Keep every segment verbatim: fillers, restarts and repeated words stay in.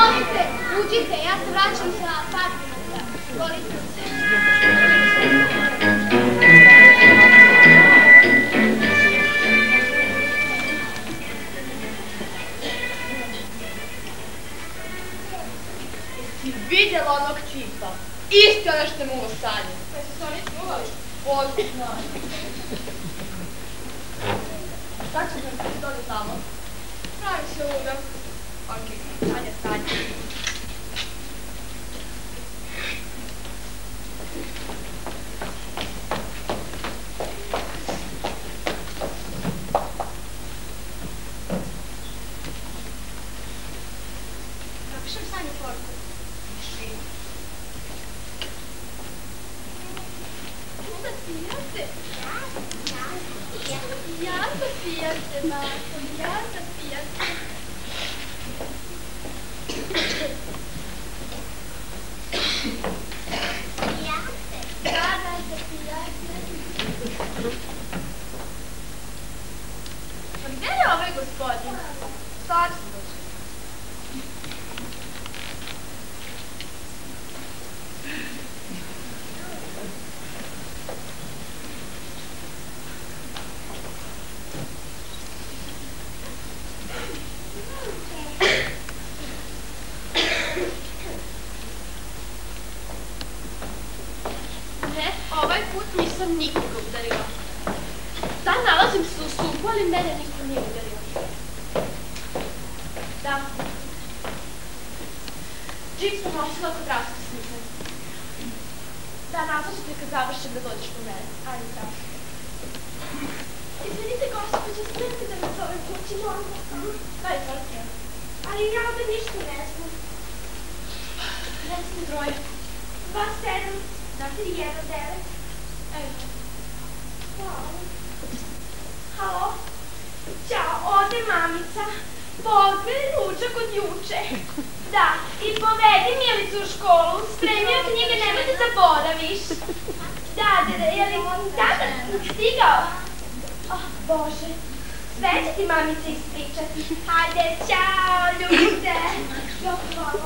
Izvolite, uđite, ja se vraćam sa par minuta. Izvolite se. Jesi vidjela onog tipa? Isti ono što mu u sanje. Kaj su se oni smuvali? Odlično. Šta ćeš nam se dođe tamo? Pravim se luda. Okej, sanje, sanje. Napišem Sanju poruku. Piši. Sofija se. Ja Sofija se, Marko. Ja Sofija se. Ja se. Da, da, Sofija se. Pa gdje je ovaj gospodin? Sad sam došla. Ne, ovaj put nisam nikoga udarila. Da, nalazim se u supu, ali mene niko nije udario. Da. Džip sam nosila kod raskrsnice. Da, nazvat ću te kad završim da dođeš po mene. Ajde, da. Izvinite, gospođa, smijete da me zovem kući, molim vas. Da, izvolite. Ali ja ovdje ništa ne znam. Recite broje. Dva sedam, tri jedan devet. Evo. Hvala. Halo? Ćao, ode mamica. Pozdrav ručak od juče. Da, i povedi Milicu u školu, spremio knjige, nemoj da zaboraviš. Da, dede, je li tata stigao? Oh, Bože, sve će ti mamica ispričati. Hajde, ćao, ljubice. Jo, hvala.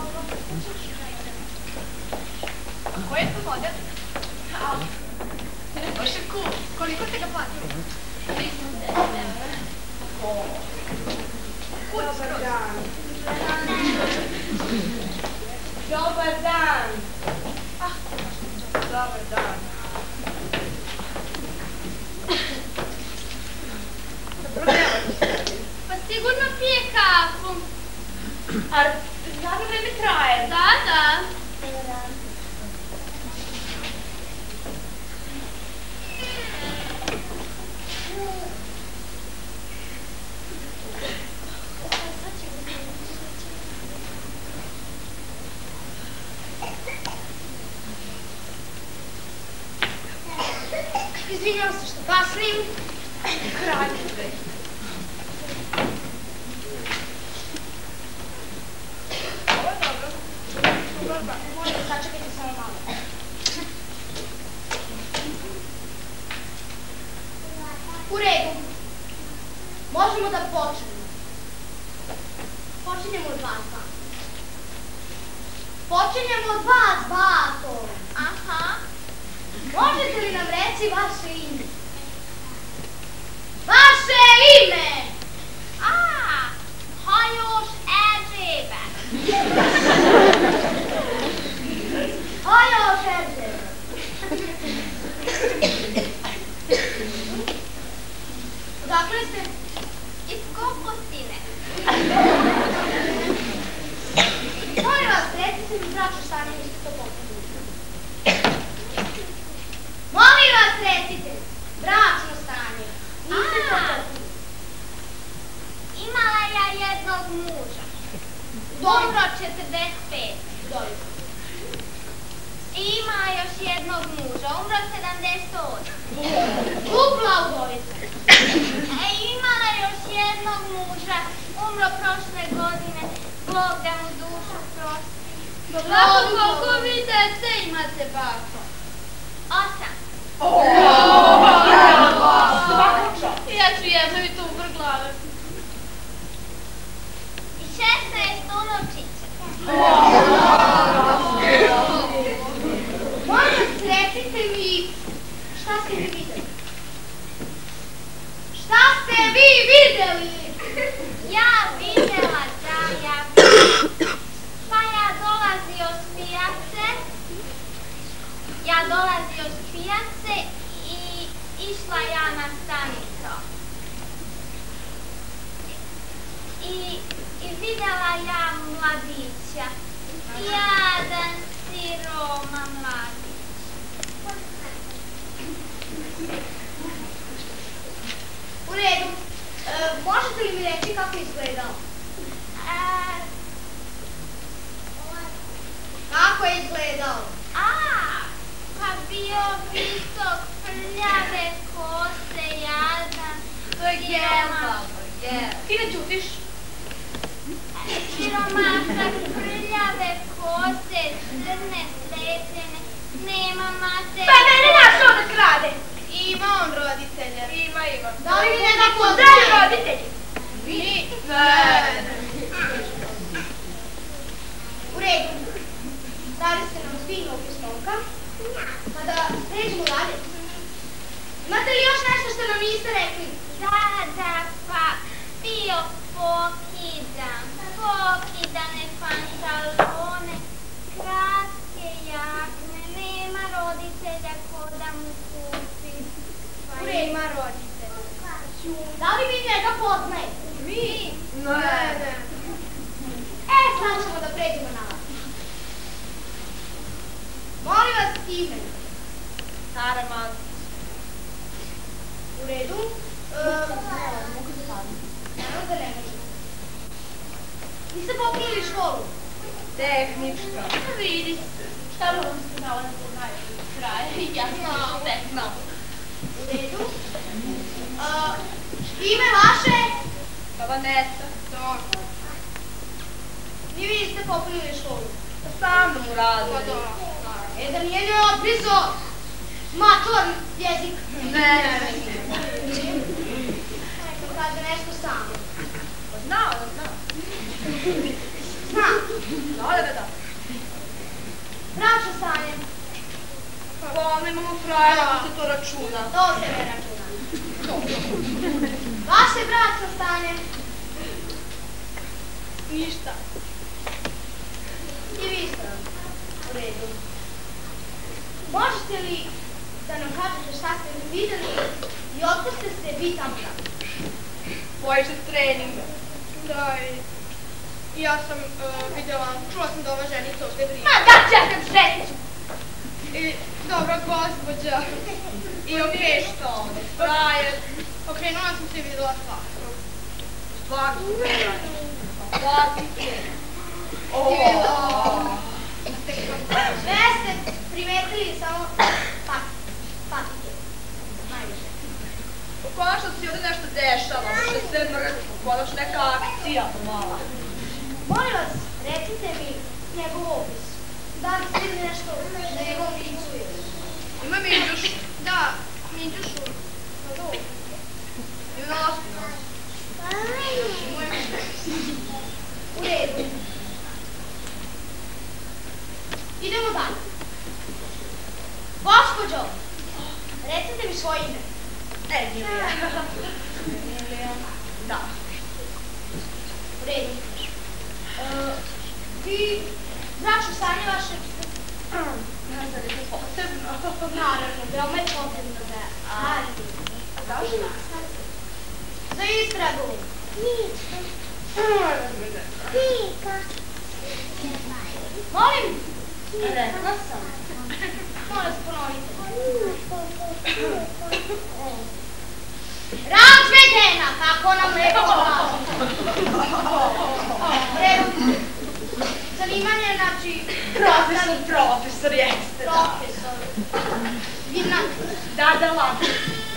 Koji je to model? Hvala. Baš je cool. Koliko ste ga platili? tristo evra. Dobar dan. Dobar dan. Ah, dobar dan. Pa sigurno pije kafu. A zadnje vreme traje? Da, da. Izvinjam se što kasnim. Kraj sve. Ovo je dobro. Dobro, molim, sačekajte samo malo. U redu. Možemo da počnemo. Počinjemo od vas, Bato. Počinjemo od vas, Bato. Aha. Možete li nam reći vaše ime? Vaše ime! A, Hajoš Erzsébet. Hajoš Erzsébet. Odakle ste? Iz Kopostine. Molim vas, recite mi braćo stanje, niste to pokušali. Molim vas, recite, bračno stanje, niste to pokušali. Imala ja jednog muža. Umro četrdeset pet. Dobro. I imala još jednog muža. Umro sedamdeset osam. Dupla udovica. E, imala još jednog muža. Umro prošle godine. Bog da mu dušu prosti. Dobro, koliko vi dece imate, bako? Osam. Ja ću jedno i tu uvrh glave. I šesnaest unučića. išla ja na stanicu. I, i videla ja mladića. Jadan siroma mladić. U redu. Možete li mi reći kako je izgledao? Kako je izgledao? A, pa bio visok, prljave kose, jadan. To je Gelba. Ti ne ćutiš? Siromasa, prljave kose, crne, slepljene, nema mate. Pa mene našao da krade. Ima on roditelje. Ima, ima. Da li mi njega Daj poznaje? roditelji. Mi? Ne. U redu. Dali ste nam fino pismovka. Pa da pređemo dalje. Imate li još nešto što nam niste rekli? Da, da, pa bio pokidan, pokidane pantalone, kratke jakne, nema roditelja ko da mu kupi. U redu. Ima roditelja. Da li vi njega poznajete? Mi? Ne. E, sad ćemo da pređemo na vas. Molim vas ime. Sara Maz. U redu. Mogu da padnem. Naravno da ne možete. Niste popunili školu? Tehnička. Vidi se. Šta bi vam se dala da poznaju kraja? Ja sam tek znam. U redu. Ime vaše? Vanessa. Dobro. I vi ste popunili školu? Sa mnom uradili. E da nije njoj odbrizo mator jezik. Ne. Neka kaže nešto samo. Znao da znam. Zna. Znao da ga da. Braćo Sanje. Pa onda imamo fraja ako se to računa. To se ne računa. Vaše braćo Sanje. Ništa. I vi ste. U redu. Možete li da nam kažete šta ste videli i otkud ste se vi tamo radili? Bojiš se treninga. Da, i ja sam vidjela, čula sam da ova ženica ovdje brine. Ma da čekam ženicu. I dobra gospođa. I okej što ovdje? Frajer. Okrenula sam se i vidjela svakako. Stvarno su frajer. Platite. Sve ste primetili samo patike. Najviše. Konačno se ovdje nešto dešava, što se mrtvo, konačno neka akcija mala. Molim vas, recite mi njegov opis. Da li ste vidjeli nešto na njegovom licu ili? Ima Minđuš. Da, Minđušu. I u nosu. U redu. Idemo dalje. Gospođo, recite mi svoje ime. Emilija. Emilija. Da. U redu. Vi, braću Sanje vaše... Ne znam, je to posebno. Naravno, veoma je potrebno da radite. Zašto? Za istragu. Molim? Rekla sam. Molim se ponovite. Razvedena, kako nam lepo kaže. Redu. Zanimanje, znači... Profesor, profesor, jeste, da. Profesor. Gimnast. Da, da, lažem.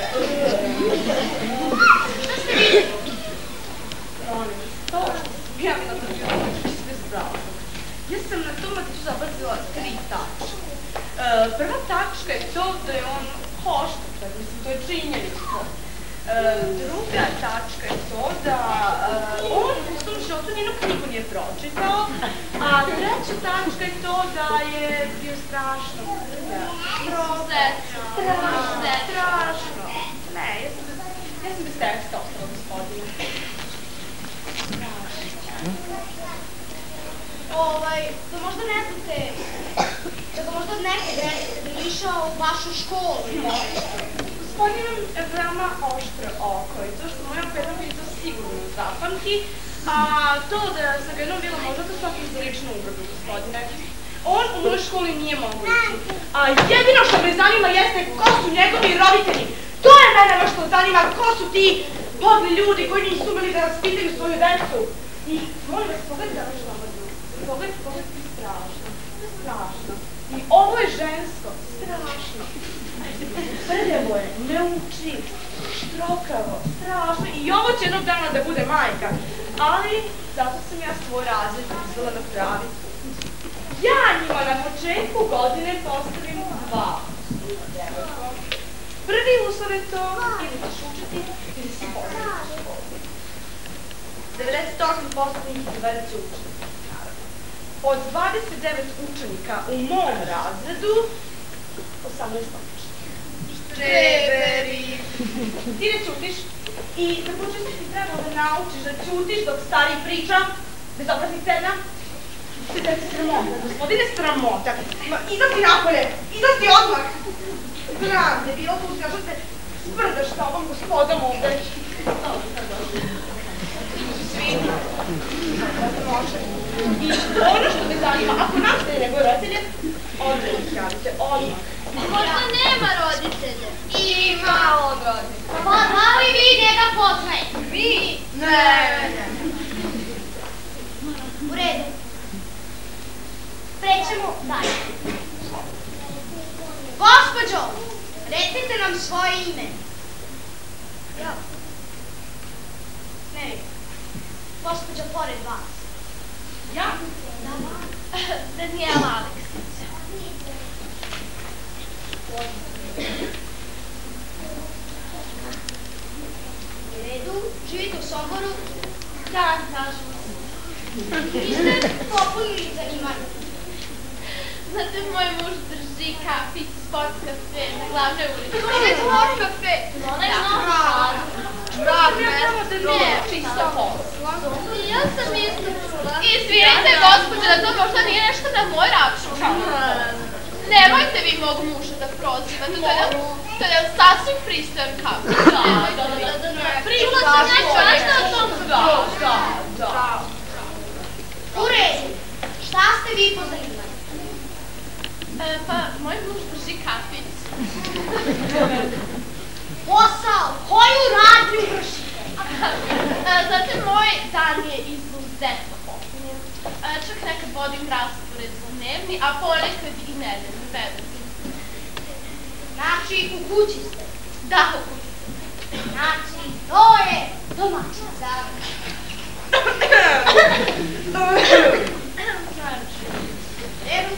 Šta ste vidjeli? Molim, to što sam ja mi na to bilo sve zbrala. Ja sam na tom matiću zabazila tri tačke. Prva tačka je to da je on hoštatar, mislim, to je činjenično. Druga tačka je to da on u svom životu nijednu knjigu nije pročitao, a treća tačka je to da je bio strašno prljav. Strašno, strašno. Ne, ja sam bez, ja sam bez teksta ostala, gospodine. Ovaj, da možda ne znate, da ga možda od neke greške da je išao u vašu školu ili nešto. gospodin imam veoma oštro oko i to što moja pedagog to sigurno zapamti, a to da sam ga jednom bila možda to svaki za ličnu uvredu, gospodine. On u mojoj školi nije mogu ići, a jedino što me zanima jeste ko su njegovi roditelji. To je mene ono što zanima, ko su ti podli ljudi koji nisu umeli da raspitaju svoju decu. I molim vas, pogledaj da što vam odnu. Pogledaj, pogledaj, strašno, strašno. I ovo je žensko, strašno. Prljavo je, ne uči, štrokavo, strašno. I ovo će jednog dana da bude majka. Ali, zato sam ja svoj razred izvela na pravi put. Ja njima na početku godine postavim dva devojko. Prvi uslov je to, ili ćeš učiti, ili si postaviti školu. devedeset osam posto njih izgleda će učiti, naravno. Od dvadeset devet učenika u mom razredu, osamnaest odličnih. Štreberi. Ti ne ćutiš i za početak ti trebalo da naučiš da ćutiš dok stari priča, bez obraznih scena. Ti da si sramota, gospodine sramota. Izlazi napolje, izlazi odmah. Znam, debilo, tu si što se sprdaš sa ovom gospodom ovde. Svi. Može. I ono što me zanima, ako nastaje njegove roditelje, odmah ih javite, odmah. Možda nema roditelja. Ima on roditelja. Pa da li vi njega poznajete? Mi? Ne. U redu. Prećemo dalje. Gospođo, recite nam svoje ime. Ja. Ne, gospođa pored vas. Ja? Da, Danijela Aleksić. U redu, živite u Somboru. Da, nažalost. Vi ste popunili zanimanje. Znate, moj muž drži kafić, sport kafe na glavnoj ulici. To je sport kafe. Onaj novi. Rad, mesto, čisto posla. Ja sam isto čula. Izvinite, gospođe, da to možda nije nešto na moj račun. Nemojte vi mog muža da prozivate, to je sasvim pristojan kafić. Čula sam nešto nešto o tom kafiću. Da, da. U redu, šta ste vi po zanimanju? Pa, moj muž drži kafić. Posao, koju radnju vršite? Znate, moj dan je izuzetno popunjen. Čak nekad vodim raspored za dnevni, a ponekad i nedeljni, verujte. Znači, u kući ste. Da, u kući. Znači, to je domaćina zarada. Znači. Evo.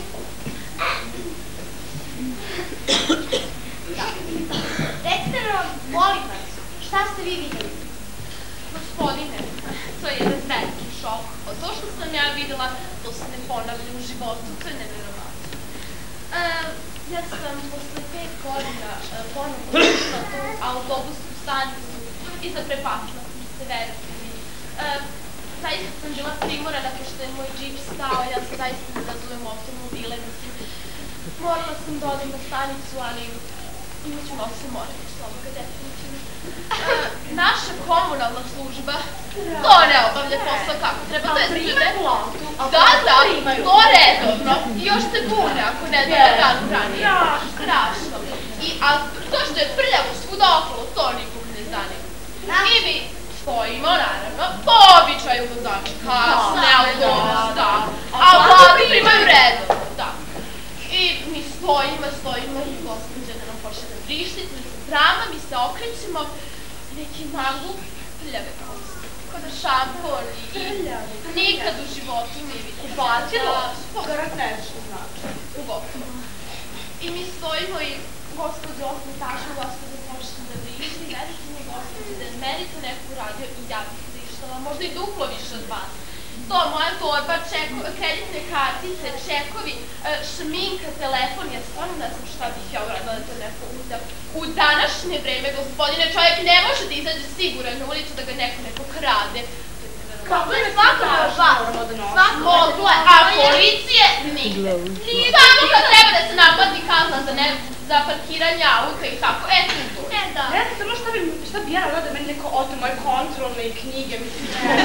Recite nam, molim vas, šta ste vi vidjeli? Gospodine, to je jedan veliki šok. Od to što sam ja videla, to se ne ponavlja u životu, to je nevjerovatno. Ja sam posle pet godina ponovno ušla tu autobusku stanicu i zaprepatila sam se, verujte mi. Zaista sam bila primorana, pošto je moj džip stao, ja sam zaista ne razumem automobile, mislim. Morala sam da odem na stanicu, ali imat ću noć se morati s ovoga definitivno. Naša komunalna služba, to ne obavlja posao kako treba, to je sve. Da, da, to redovno. I još se bune ako ne znam da dan ranije. Strašno. A to što je prljavo svuda okolo, to nikog ne zanima. I mi stojimo, naravno, po običaju vozača, kasne, autobus, da. A vladu primaju redovno, da. I mi stojimo, stojimo i gospođa da nam počne da vrišti, mi se drama, mi se okrećemo, neki mangup, prljave kosti, ko da šampon i nikad u životu mi vidim. Ubacilo? Garat nešto znači. U boku. I mi stojimo i gospođa opet tačno, gospođa počne da vrišti, verite mi gospođa da je meni to neko uradio i ja bih vrištala, možda i duplo više od vas. To, moja torba, kreditne kartice, čekovi, šminka, telefon, ja stvarno ne znam šta bih ja uradila da to neko uzeo. U današnje vreme, gospodine, čovjek ne može da izađe siguran na ulicu da ga neko neko krade. Kako je svako na vas? Moglo je, a policije nigde. Samo kad treba da se naplati kazna za parkiranje auta i tako, e tu to. reda. Ne znam samo šta bi ja radila da meni neko ote moje kontrolne i knjige, mislim.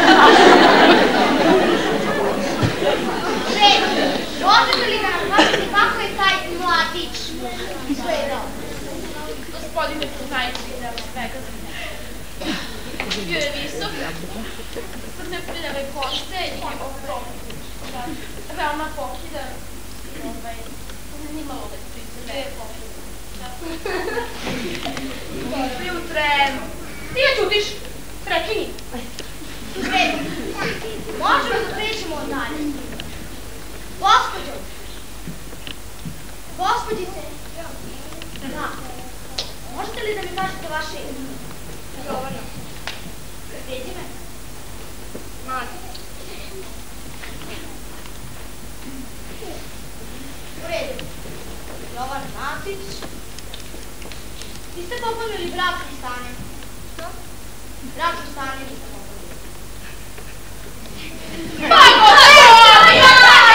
Redu, možete li da nam kažete kako je taj mladić izgledao? Gospodine najprije svega za mene. Bio je visok, crne prljave kose i ovako, veoma pokidan. Nimalo da priče, ne je pokidan. Jutre, ti ga čutiš? Prekini. Redu, možemo da pređemo dalje. Gospođo, gospođice, da, možete li da mi kažete vaše ime? Jovana. Prezime? Mati. U redu. Jovan Matić. Vi ste popunili bračno stanje. Što? Bračno stanje vi ste popunili. Pa, gospodine!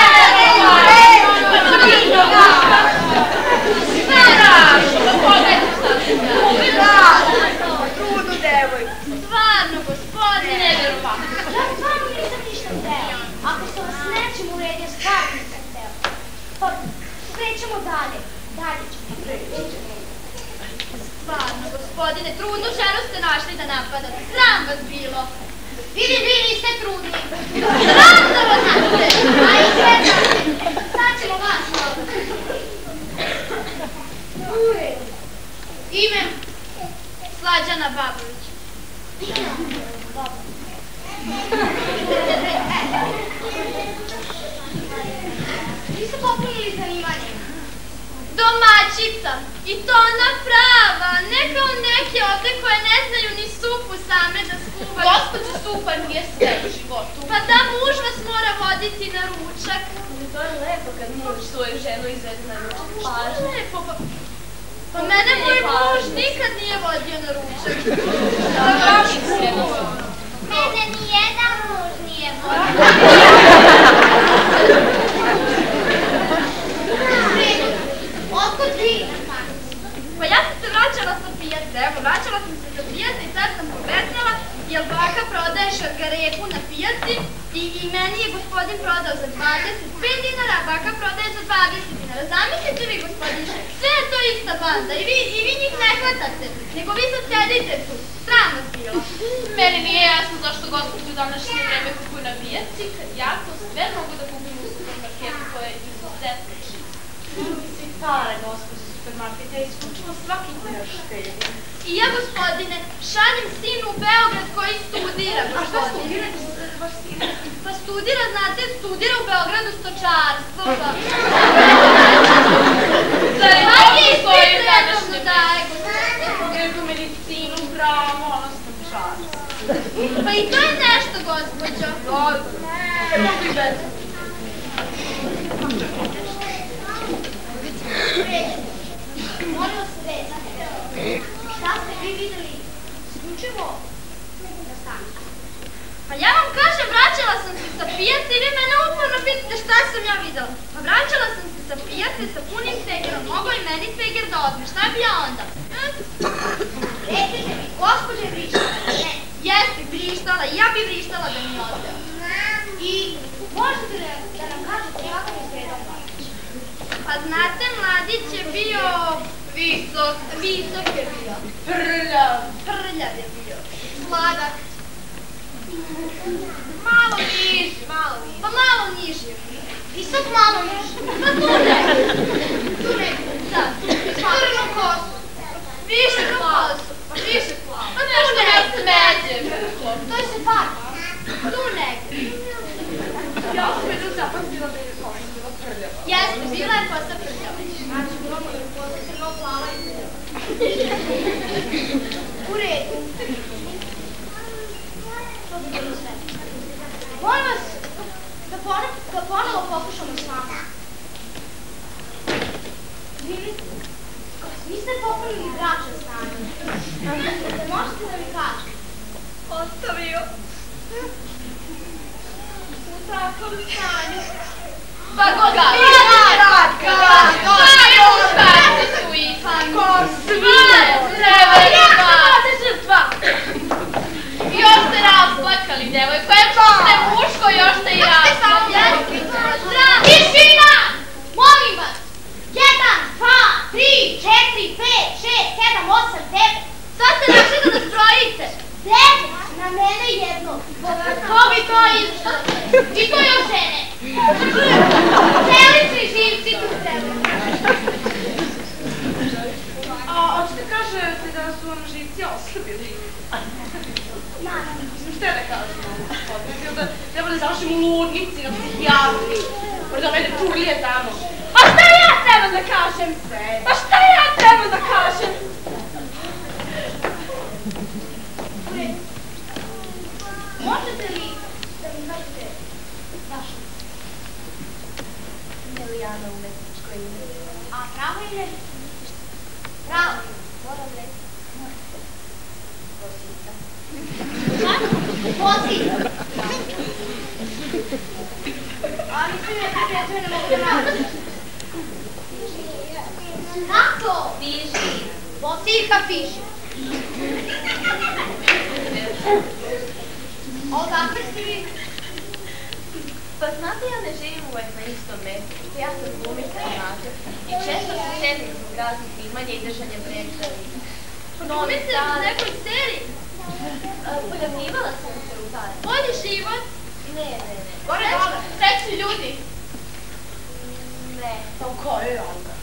Strašno, pogledajte šta se da. Trudnu devojku. Stvarno, gospodine, nevjerovatno. Ja stvarno nisam ništa htela. Ako sam vas nečim uredio, stvarno nisam htela. Pa, krećemo dalje. Dalje ćemo preći. Stvarno, gospodine, trudnu ženu ste našli da napadate. Sram vas bilo. Vidi, vi niste trudni. Sram da vas niste. A i gledajte, sad ćemo vas malo. U redu. Ime? Slađana Babović. Dobro. Vi ste popunili zanimanje. Domaćica. I to ona prava. Ne kao neke ovde koje ne znaju ni supu same da skuvaju. Gospođa supa nije sve u životu. Pa da, muž vas mora voditi na ručak. To je lepo kad muž svoju ženu izvede na ručak. Što je lepo? Pa, pa mene moj muž nikad nije vodio na ručak. Mene nijedan muž nije vodio. Otkud vi na stanici? Pa ja sam se vraćala sa pijace, evo, vraćala sam se sa pijace i sad sam povetnjala, jer baka prodaje šargarepu na pijaci i, i meni je gospodin prodao za dvadeset pet dinara, a baka prodaje za dvadeset dinara. Zamislite vi, gospodin šef, sve je to ista banda i vi, i vi njih ne hvatate, nego vi sad sedite tu. Sram vas bilo. Meni nije jasno zašto gospođu u današnje vreme kupuju na pijaci, kad ja to sve mogu da kupim u supermarketu koje je izuzetno čist. Svi pare, gospođe supermarketa, ja isključila svaki deo štedi. I ja, gospodine, šaljem sinu u Beograd koji studira, A šta gospodine. studira? Vaš sin? Pa studira, znate, studira u Beogradu stočarstvo, pa... Zar je Svaki to ispit ispit redovno daje, gospodine. Nego medicinu, pravo, ono stočarstvo. Pa i to je nešto, gospođo. Ne, mogu i bez. Molim vas recite, šta ste vi videli isključivo na stanici? Pa ja vam kažem, vraćala sam se sa pijace i vi mene uporno pitate šta sam ja videla. Pa vraćala sam se sa pijace sa punim cvegerom, mogo i meni cveger da odme, šta bi ja onda? Recite mi, gospođa je vrištala, ne? Jeste, vrištala, i ja bi vrištala da mi odeo. I možete li da nam kažete kakav je izgledao mladić? Pa znate, mladić je bio... Visok. Visok je bio. Prljav. Prljav je bio. Sladak. Malo niži, malo niži. Pa malo niži je bio. Visok, malo niži. Pa tu negdje. Tu negdje. Da, tu negdje. Crnu kosu. Više plavu. Pa više plavu. Pa nešto na smeđe. To je se farba. Tu negdje. Ja sam jedno zapazila da je koša bila prljava. Jeste, bila je kosa prljava. Znači, bilo mu je kosa crno plava i prljava. U redu. To bi bilo sve. Molim vas da, ponovo, da ponovo pokušamo s vama. Vi, vi ste popunili bračne stanje. Možete da mi kažete? Ostavio. U takvom stanju. Pa gospodine Ratka! Šta je muškarci su isti? Ko svi? Treba devojko, je puste muško, još te i razmišljam. Tišina! Molim vas! Jedan, dva, tri, četiri, pet, šest, sedam, osam, devet. Sad ste našli da nas brojite. Devet, na mene jedno. To bi to išlo. I to još žene. Celični živci tu treba. A hoćete kažete da su vam živci oslabili? Šta da kažemo? Da treba da završim u ludnici, na psihijatri. Možda mene turlije tamo. A šta ja treba da kažem? Pa šta ja treba da kažem? Možete li da mi kažete vaše Milijana umetničko ime. A pravo ime? Pravo. Moram reći. Rosita. Rosita. A mislim je da prezve ne mogu da nađem. Kako? Piši. Bosika piše. Odakle ste vi? Pa znate, ja ne živim uvek na istom mestu. Ja sam glumica i mater. I često se sedim zbog raznih snimanja i držanja predstava. Glumica je u nekoj seriji. Pojavljivala sam se u taj. Bolji život. Ne, ne, ne. Gore dole. Srećni ljudi. Ne. Pa u kojoj onda?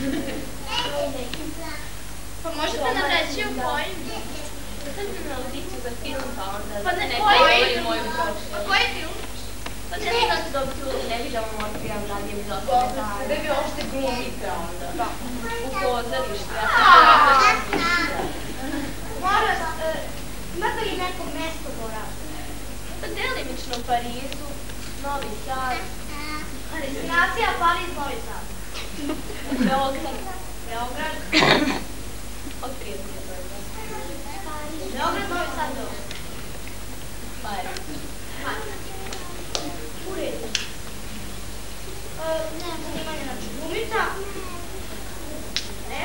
Pa možete nam reći o kojim? Sad sam na audiciju za film, pa onda Pa ne, ne koji govori film? moju prošlost. Koji film? Pa ne znam da se dobiti ulogu, ne bih da vam otkrivam dalje iz ostane tajne. Da vi uopšte glumite onda. Da. U pozorištu, ja sam se Moram, imate li neko mesto boravka? Pa delimično u Parizu, Novi Sad, Destinacija Pariz, Novi Sad. Beograd, Beograd. od prijatelja Beograd. Beograd, Novi Sad, Beograd. Pariz. U redu. Nemam zanimanja, znači glumica. Ne.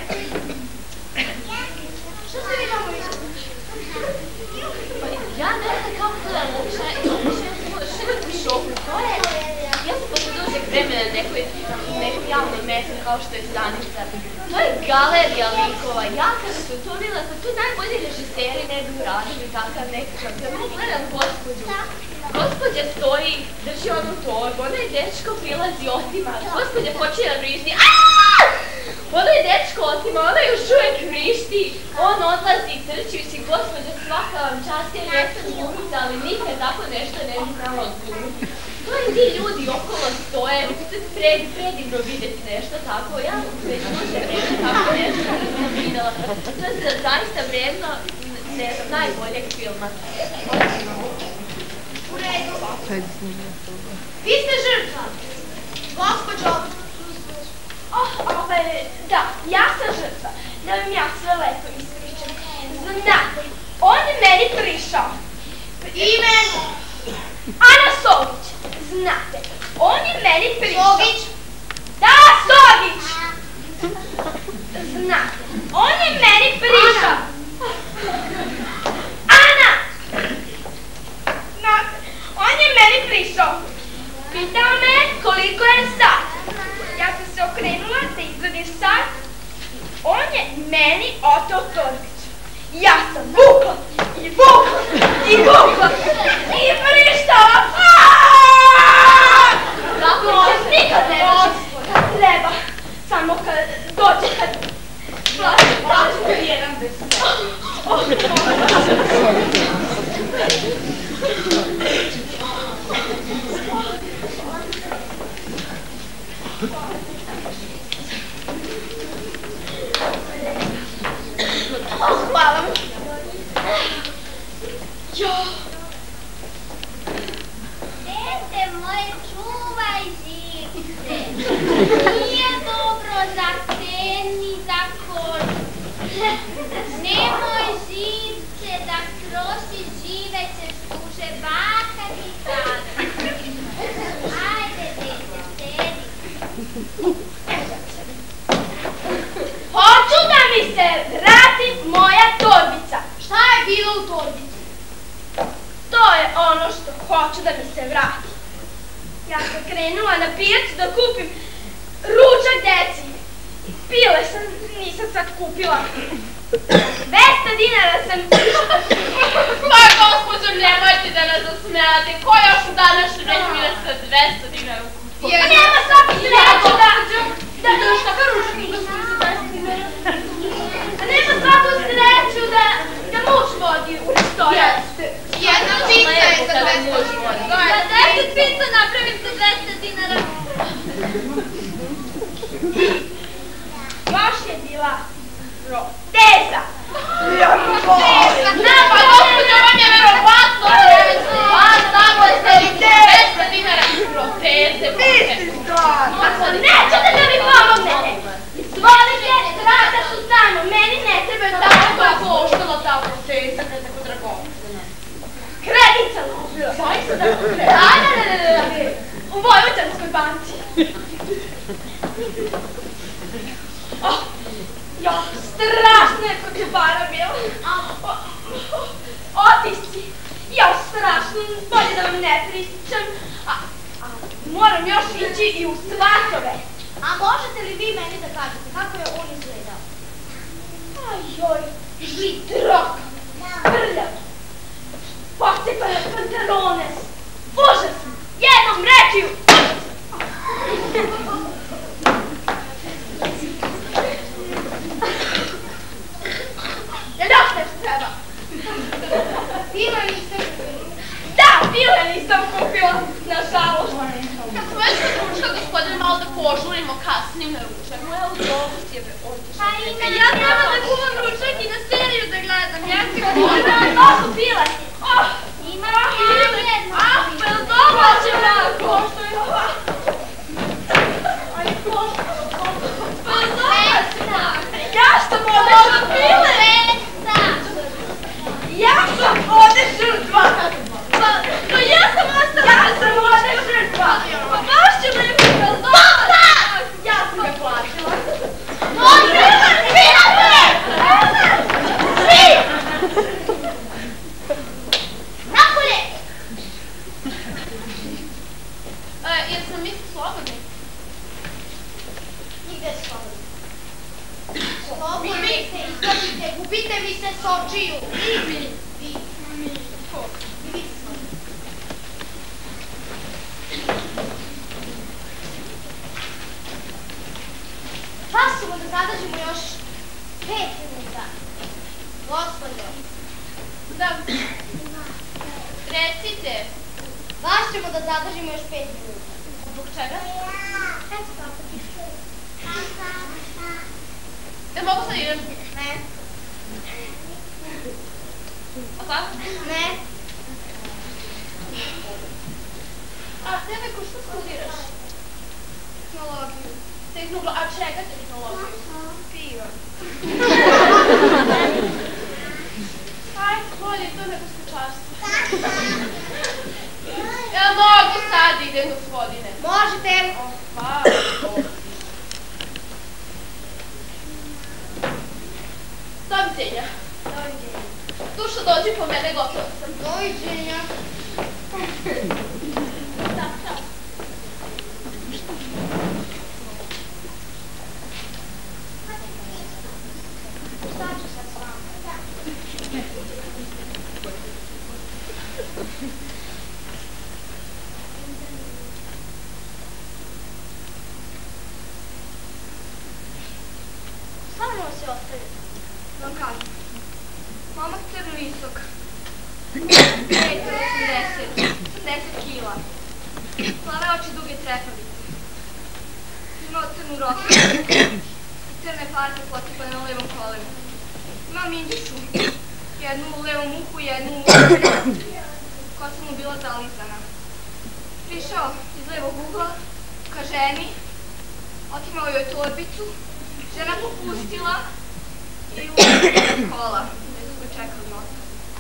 Što ste vi tamo vidjeli? Pa ja ne znam kako to da moguće, ja sam bila široku šoku. To je, ja sam posle dužeg vremena na nekoj, nekom javnom mestu kao što je Stanica. To je galerija likova. Ja kada sam to videla, pa tu najbolji režiseri ne bi uradili takav nekakav. Kad ja gledam gospođu, gospođa stoji, drži onu torbu, onaj dečko prilazi otima, gospođa počne da vrišti. Aaaa! Onaj dečko otima, ona još uvek vrišti, on odlazi trčujući, gospođa svaka vam čast, ja jesam glumica, ali nikad tako nešto ne bi znala odglumiti. To i ti ljudi okolo stoje, pred, predivno vidjeti nešto tako, ja već duže vreme tako nešto nisam videla. To je zaista vredno, ne znam, najboljeg filma. U redu. Vi ste žrtva. Gospođo. Oh, ovaj, da, ja sam žrtva. Da vam ja sve lepo ispričam. Znate, on je meni prišao. Ime? Ana Sogić. Znate, on je meni prišao. Sogić? Da, Sogić! Znate, on je meni prišao. Ana! Znate, on je meni prišao. Pitao me koliko je sat. Ja sam se okrenula da izgledim sat. On je meni oteo torbicu. Ja sam vukla i vukla i vukla i vrištala. Kako se nikad ne može. Kad treba. Samo kad dođe kad plaće, plaće jedan bez hvala vam. Jo. Dete moje, čuvaj živce. Nije dobro za ten ni za kožu. Nemoj živce da trošiš, žive ćeš duže, baka ti sada. Ajde, dete, sedi. Hoću da mi se vrati moja torbica. Šta je bilo u torbici? To je ono što krenula na pijacu da kupim ručak deci. Pile sam, nisam sad kupila. dvesta dinara sam... Pa, gospođo, nemojte da nas zasmijate. Ko još u današnje vreme sa dvesta dinara kupila? Pa nema svaku sreću da... Da, da, šta ka ručak gospodin sa dvesta dinara? A nema svaku sreću da... Da muž vodi u restoran. Jedna pizza je za dvesta dinara. Da deset pizza napravim za dvesta dinara. Baš je bila proteza. Ne, pa gospođo, vam je verovatno. Pa, samo ste dvesta dinara proteze. Ako nećete da mi pomognete, izvolite, rada su samo, meni ne trebaju tako. Kako je koštala ta proteza kada je tako dragocena? Kredit sam kupila. Zaista da kredit? Da, da, da, da, da. U Vojvođanskoj banci. Oh, jo, strašno je prokupara bila. Otisci. Jo, strašno, bolje da vam ne pričam. A, a moram još ići i u Svatove. A možete li vi meni da kažete kako je on izgledao? Ajoj, židrok, prljav, posipane pantalone, užasno, jednom rečju. Da dosta što treba. Pila niste kupili? Da, pile nisam kupila, nažalost. Kad smo već kod ručka, gospodine, malo da požurimo kasnim na ručak. Moja autobus je otišla. Pa ja treba da kuvam ručak i na seriju da gledam. Ja se Ima mnogo pila. Oh, ima jedno. ah, pa je dobro će malo. Pošto je ova. Aj, pošto, pa je dobro. Ja što mu odešla pile. Ja sam ovde žrtva. Pa, pa ja sam ostala. Ja sam ovde žrtva. Pa baš će me pila. Ja sam ga platila. Može, svi napred! Svi! Napolje! Jesam mi slobodni? Nigde je slobodno. Slobodni se, izgledite, gubite mi se s očiju. Vi, vi, vi. Ko? I vi ste slobodni. Vas ćemo da zadržimo još pet minuta. Gospodo. Da. Recite. Vas ćemo da zadržimo još pet minuta. Zbog čega? Eto kako ti što. Da mogu sad idem? Ne. A sad? Ne. A, Deveko, što studiraš? Tehnologiju. Tehnologiju. A čega tehnologiju? Piva. Ajde, bolje to nego stočarstvo. Ja mogu sad idem, gospodine. Možete. O, hvala. Doviđenja. Doviđenja. Dušo, dođi po mene, gotova sam. Doviđenja. Da, da. Šta ću sad s vama? Stvarno se ostaviti. Vam kažem. Mama crno visok. Metar osamdeset. osamdeset kila. Plave oči, duge trepavice. Ima crnu rosu. Crne farbe potipane na levom kolenu. Ima minđušu. Jednu u levom uhu, jednu u levom. Kosa mu bila zalizana. Prišao iz levog ugla ka ženi. Otimao joj torbicu. Žena popustila i ušla kola. Gde su ga čekali motor.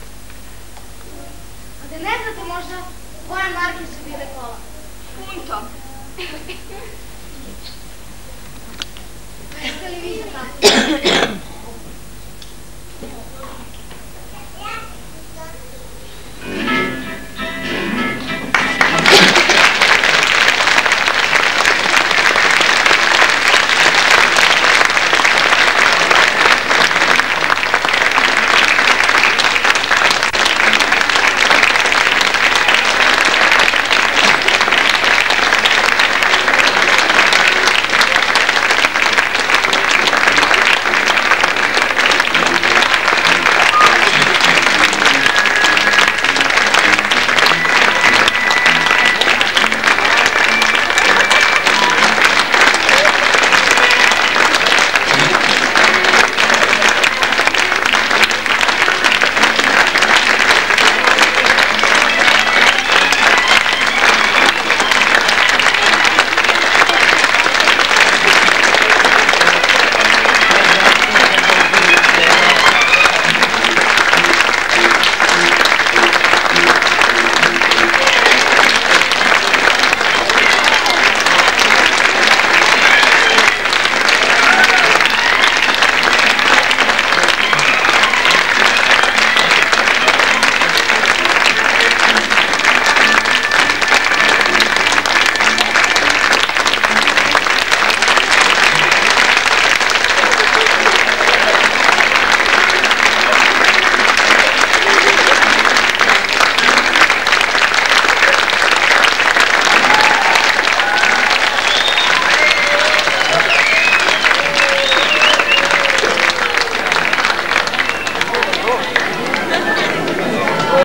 A da ne znate možda koje marke su bile kola? Punto.